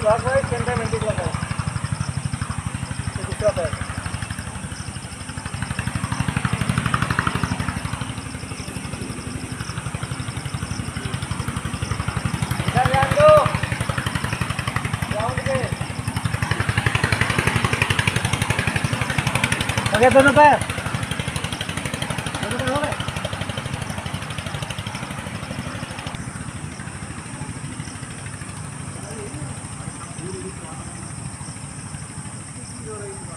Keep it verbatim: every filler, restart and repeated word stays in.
clockwise centre anti clockwise दूसरा पैर इधर ध्यान दो ग्राउंड पे आगे दोनों पैर दोनों पैर हो गए You're